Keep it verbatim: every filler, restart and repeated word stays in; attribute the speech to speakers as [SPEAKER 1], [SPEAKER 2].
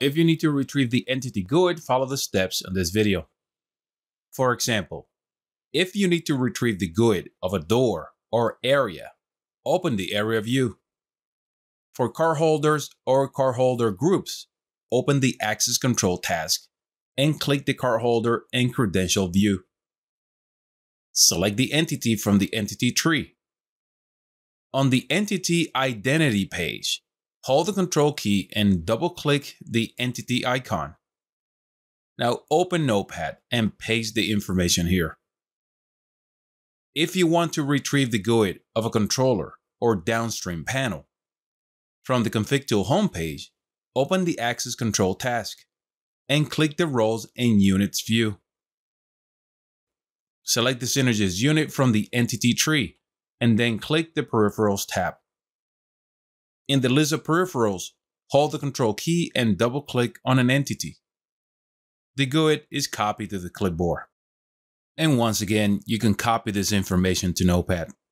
[SPEAKER 1] if you need to retrieve the entity G U I D, follow the steps in this video. For example, if you need to retrieve the G U I D of a door or area, open the area view. For cardholders or cardholder groups, open the access control task and click the cardholder and credential view. Select the entity from the entity tree. On the entity identity page, hold the control key and double-click the entity icon. Now open Notepad and paste the information here. If you want to retrieve the G U I D of a controller or downstream panel, from the Config Tool homepage, open the Access Control task and click the Roles and Units view. Select the Synergist unit from the entity tree and then click the Peripherals tab. In the list of peripherals, hold the Control key and double-click on an entity. The G U I D is copied to the clipboard. And once again, you can copy this information to Notepad.